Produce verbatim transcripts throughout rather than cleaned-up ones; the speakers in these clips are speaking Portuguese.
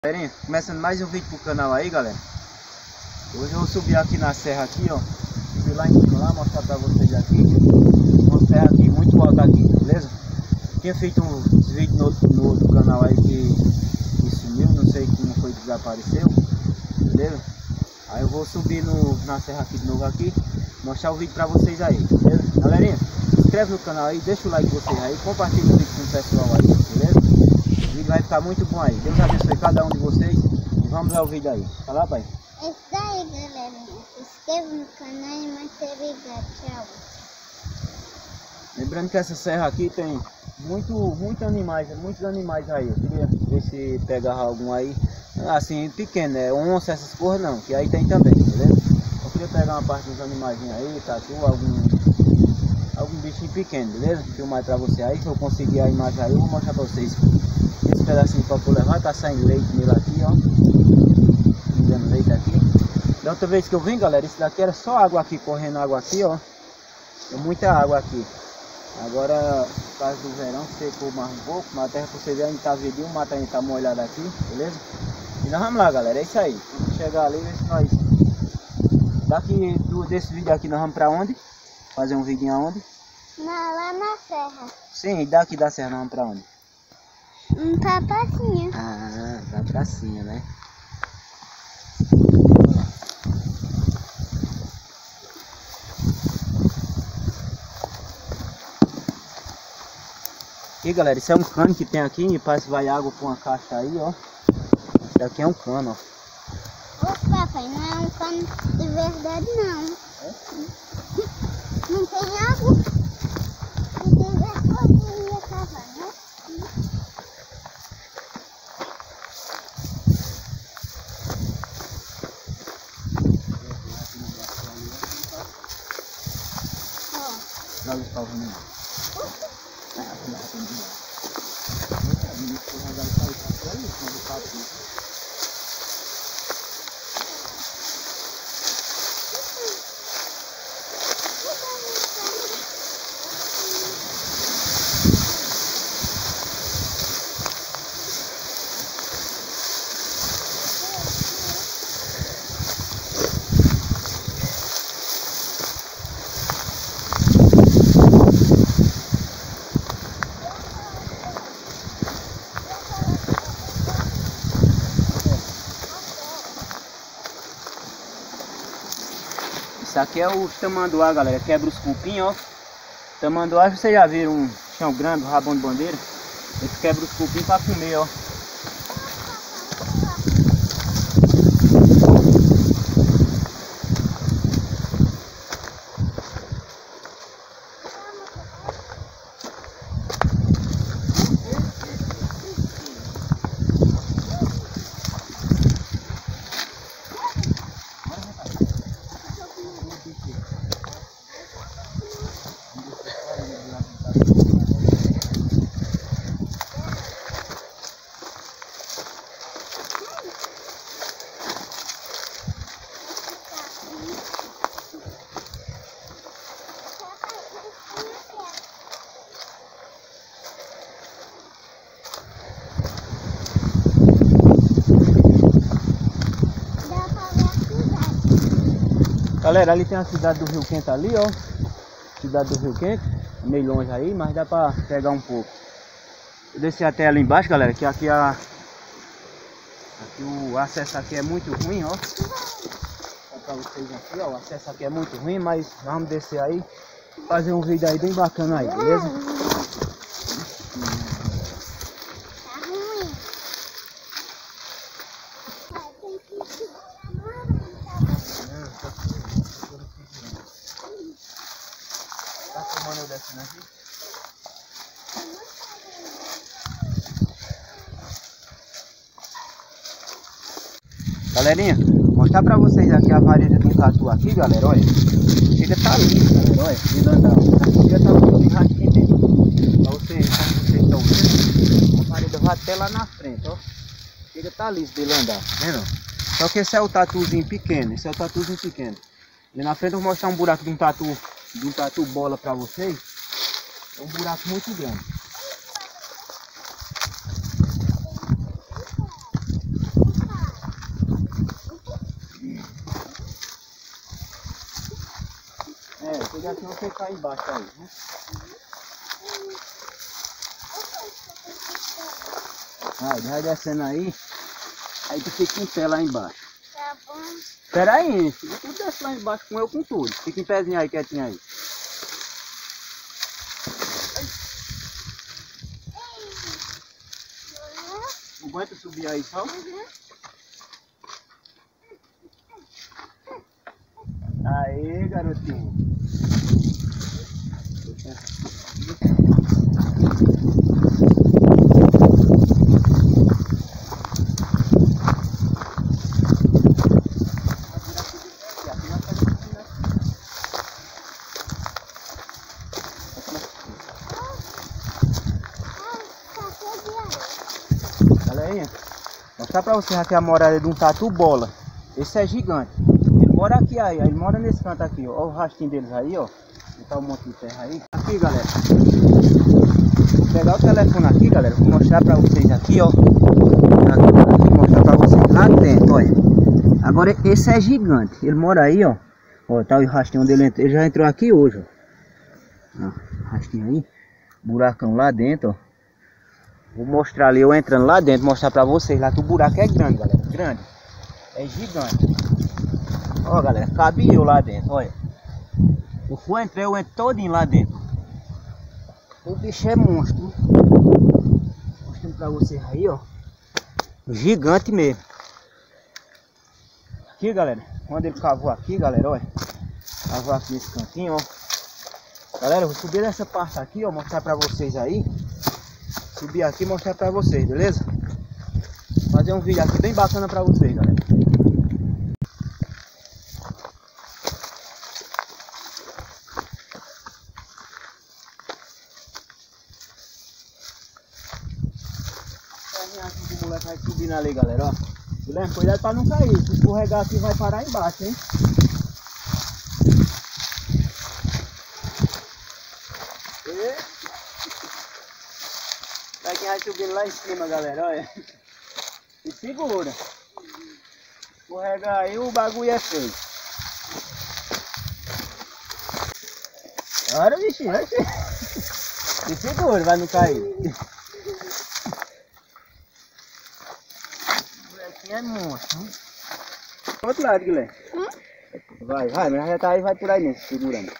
Galerinha, começando mais um vídeo pro canal aí, galera. Hoje eu vou subir aqui na serra aqui, ó. Subir lá em cima lá, mostrar pra vocês aqui. Uma serra aqui muito alta aqui, beleza? Tinha feito um vídeo no outro, no outro canal aí que, que sumiu, não sei como foi que desapareceu, beleza? Aí eu vou subir no, na serra aqui de novo aqui, mostrar o vídeo pra vocês aí, beleza? Galerinha, se inscreve no canal aí, deixa o like de vocês aí, compartilha o vídeo com o pessoal aí, beleza? O vídeo vai ficar muito bom aí. Deus abençoe cada um de vocês. E vamos ao vídeo aí. Vai lá, pai. É isso aí, galerinha. Se inscreva no canal e muito obrigado. Tchau. Lembrando que essa serra aqui tem muito, muito animais, muitos animais aí. Eu queria ver se pegava algum aí, assim, pequeno, né? Onça, essas coisas não, que aí tem também, beleza? Eu queria pegar uma parte dos animaizinhos aí, tatu, algum, algum bichinho pequeno, beleza? Filmar pra você aí. Se eu conseguir a imagem aí, eu vou mostrar pra vocês. Esse pedacinho para eu levar, tá saindo leite nele aqui, ó. Me dando leite aqui. Da outra vez que eu vim, galera, isso daqui era só água aqui, correndo água aqui, ó. Tem muita água aqui. Agora, por causa do verão, secou mais um pouco. Mas a terra, pra você ver, ainda tá verdinho, o mato ainda tá molhado aqui, beleza? E nós vamos lá, galera, é isso aí. Vamos chegar ali, ver se nós... Daqui, do, desse vídeo aqui, nós vamos pra onde? Fazer um vídeo aonde? Na, lá na serra. Sim, e daqui da serra nós vamos pra onde? Um pra pracinha. Ah, pra pracinha, né? E galera, isso é um cano que tem aqui, me parece que vai água com uma caixa aí, ó. Isso daqui é um cano, ó. Ô papai, não é um cano de verdade não. É? Não tem água. Não tem vergonha de ia cavar, né? Olha os pau vindo. Isso aqui é o tamanduá, galera. Quebra os cupim, ó. Tamanduá, vocês já viram um chão grande, um rabão de bandeira? Eles quebram os cupim para comer, ó. Galera, ali tem a cidade do Rio Quente ali, ó. Cidade do Rio Quente, meio longe aí, mas dá pra pegar um pouco. Eu desci até ali embaixo, galera, que aqui a... Aqui o acesso aqui é muito ruim, ó. Vou pra vocês aqui, ó. O acesso aqui é muito ruim, mas vamos descer aí. Fazer um vídeo aí bem bacana aí, beleza? Tá ruim. Tá filmando eu descendo aqui? Galerinha, mostrar pra vocês aqui a vareta do tatu aqui, galera, olha. Chega tá liso, galera, olha, de andar. Chega tá muito rasquinho dentro. Pra vocês, como vocês estão vendo, a vareta vai até lá na frente, ó. Chega tá liso dele andar, tá vendo? Só que esse é o tatuzinho pequeno, esse é o tatuzinho pequeno. E na frente eu vou mostrar um buraco de um tatu, de um tatu bola pra vocês. É um buraco muito grande. cuidado que não você cai embaixo aí, né? Vai, vai descendo aí. Aí tu fica em pé lá embaixo. Tá bom. Pera aí, tu desce lá embaixo com eu com tudo. Fica em pezinho aí, quietinho aí. Não aguenta subir aí só? Uhum. Aê, garotinho. Olha aí, vou mostrar pra vocês aqui a morada de um tatu bola. Esse é gigante. Ele mora aqui aí, ele mora nesse canto aqui, ó. Olha o rastinho deles aí, ó. Botar um monte de terra aí. Aqui, galera. Vou pegar o telefone aqui, galera. Vou mostrar pra vocês aqui, ó. Aqui, vou mostrar pra vocês lá dentro, olha. Agora esse é gigante. Ele mora aí, ó. Ó, tá o rastinho onde ele entrou. Ele já entrou aqui hoje, ó. Ó, rastinho aí. Buracão lá dentro, ó. Vou mostrar ali, eu entrando lá dentro, mostrar pra vocês lá que o buraco é grande, galera. Grande. É gigante. Ó, galera, cabe eu lá dentro, olha. Eu fui entrar, eu entro todinho lá dentro. O bicho é monstro. Mostrando pra vocês aí, ó. Gigante mesmo. Aqui, galera, quando ele cavou aqui, galera, olha. Cavou aqui nesse cantinho, ó. Galera, eu vou subir nessa parte aqui, ó, mostrar pra vocês aí. Subir aqui e mostrar pra vocês, beleza? Fazer um vídeo aqui bem bacana pra vocês, galera. Aqui que o moleque vai subindo ali, galera, ó. Guilherme, cuidado pra não cair. Se escorregar aqui vai parar embaixo, hein? E... Quem vai subindo lá em cima, galera, olha. E segura. Escorrega aí, o bagulho é feio. Olha, bichinho, olha. E segura, vai não cair. O molequinho é monstro, hein? Do outro lado, Guilherme. Hum? Vai, vai, mas já tá aí, vai por aí mesmo, segurando.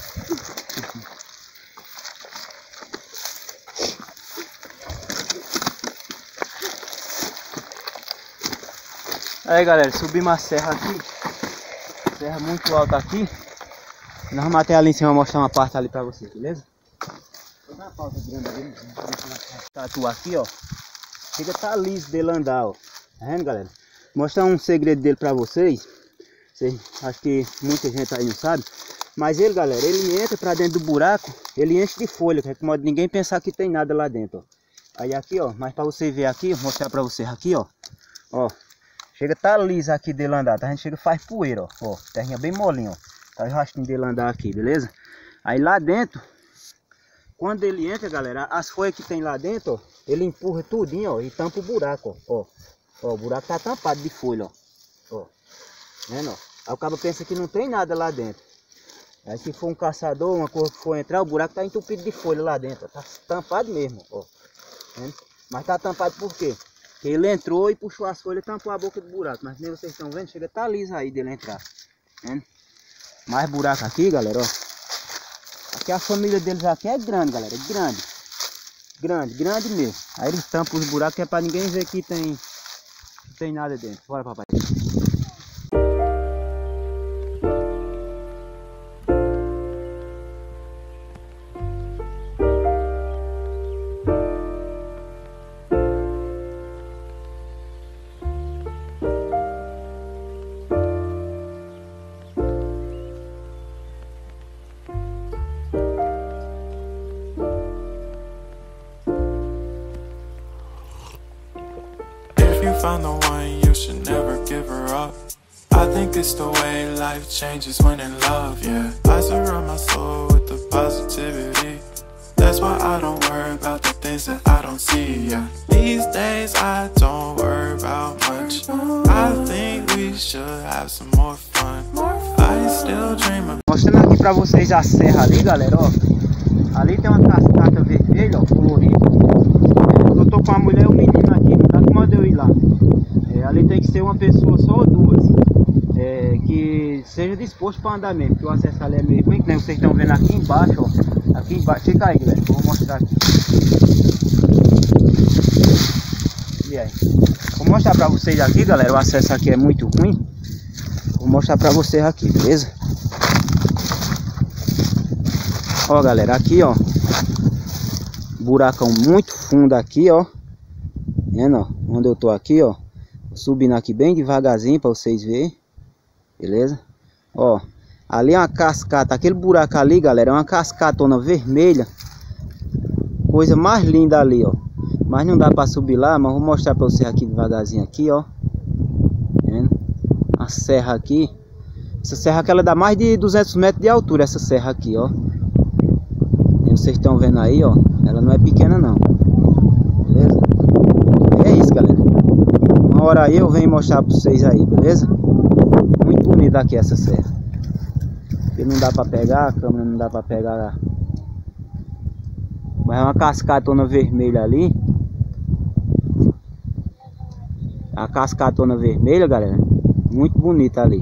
Aí, galera, subimos a serra aqui. Serra muito alta aqui. Nós vamos até ali em cima mostrar uma parte ali pra vocês, beleza? Vou dar uma pausa grande ali. Tatu aqui, ó. Chega a tá liso dele andar, ó. Tá vendo, galera? Mostrar um segredo dele pra vocês. Vocês, acho que muita gente aí não sabe. Mas ele, galera, ele entra pra dentro do buraco. Ele enche de folha, que é que modo ninguém pensar que tem nada lá dentro, ó. Aí aqui, ó. Mas pra vocês verem aqui, vou mostrar pra vocês aqui, ó. Ó. Chega tá liso aqui dele andar, tá? A gente chega e faz poeira, ó. Ó, terrinha bem molinha, ó. Tá o rastinho dele andar aqui, beleza? Aí lá dentro, quando ele entra, galera, as folhas que tem lá dentro, ó, ele empurra tudinho, ó, e tampa o buraco, ó. Ó, ó, o buraco tá tampado de folha, ó. Ó, vendo, ó? Aí o cabo pensa que não tem nada lá dentro. Aí se for um caçador, uma coisa que for entrar, o buraco tá entupido de folha lá dentro, ó. Tá tampado mesmo, ó. Vendo? Mas tá tampado por quê? Ele entrou e puxou as folhas e tampou a boca do buraco. Mas nem vocês estão vendo, chega a tá liso aí dele entrar. Vendo? Mais buraco aqui, galera, ó. Aqui a família deles aqui é grande, galera. É grande. Grande, grande mesmo. Aí eles tampam os buracos que é pra ninguém ver que tem, que tem nada dentro. Bora, papai. Found the one, you should never give her up. I think it's the way life changes when in love, yeah. I surround my soul with the positivity. That's why I don't worry about the things that I don't see, yeah. These days I don't worry about much. I think we should have some more fun. I I still dream of. Mostrando aqui pra vocês a serra ali, galera, ó. Ali tem uma cascata vermelha, ó, colorida. É, eu tô com a mulher e o menino aqui, não dá como eu ir lá. É, ali tem que ser uma pessoa só ou duas. É, que seja disposto para andar mesmo, porque o acesso ali é meio ruim, que nem vocês estão vendo aqui embaixo, ó. Aqui embaixo, fica aí, galera, vou mostrar aqui. E aí? Vou mostrar pra vocês aqui, galera, o acesso aqui é muito ruim. Vou mostrar pra vocês aqui, beleza? Ó, galera, aqui, ó, buracão muito fundo aqui, ó. Vendo, ó, onde eu tô aqui, ó. Subindo aqui bem devagarzinho pra vocês verem. Beleza? Ó, ali é uma cascata, aquele buraco ali, galera, é uma cascatona vermelha. Coisa mais linda ali, ó. Mas não dá pra subir lá, mas vou mostrar pra vocês aqui devagarzinho aqui, ó. Vendo? A serra aqui. Essa serra aqui, ela dá mais de duzentos metros de altura, essa serra aqui, ó. E vocês estão vendo aí, ó. Ela não é pequena não. Beleza? E é isso, galera. Uma hora aí eu venho mostrar pra vocês aí, beleza? Muito bonita aqui essa serra. Porque não dá pra pegar, a câmera não dá pra pegar. Mas é uma cascatona vermelha ali. A cascatona vermelha, galera. Muito bonita ali.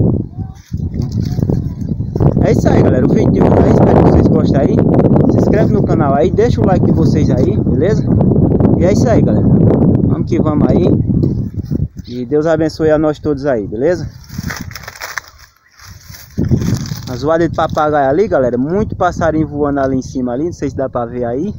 É isso aí, galera. O vídeo de hoje aí, espero que vocês gostem aí. Se inscreve no canal aí, deixa o like de vocês aí, beleza? E é isso aí, galera. Vamos que vamos aí. E Deus abençoe a nós todos aí, beleza? A zoada de papagaio ali, galera. Muito passarinho voando ali em cima ali. Não sei se dá pra ver aí.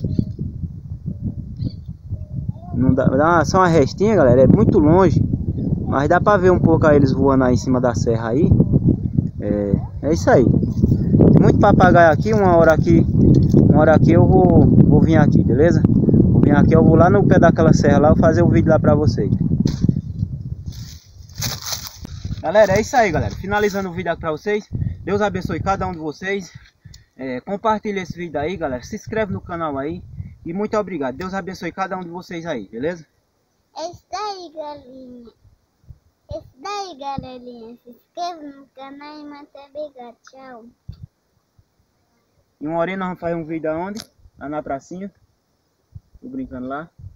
Não dá, dá só uma restinha, galera. É muito longe. Mas dá pra ver um pouco aí eles voando aí em cima da serra aí. É, é isso aí. Muito papagaio aqui. Uma hora aqui. Uma hora aqui eu vou, vou vir aqui, beleza? Vou vir aqui, eu vou lá no pé daquela serra lá. Vou fazer o vídeo lá pra vocês. Galera, é isso aí, galera. Finalizando o vídeo aqui pra vocês. Deus abençoe cada um de vocês. É, compartilha esse vídeo aí, galera. Se inscreve no canal aí. E muito obrigado. Deus abençoe cada um de vocês aí, beleza? É isso daí, galinha. É isso daí, galerinha. Se inscreva no canal e muito obrigado. Tchau. E uma horinha nós vamos fazer um vídeo aonde? Lá na pracinha. Tô brincando lá.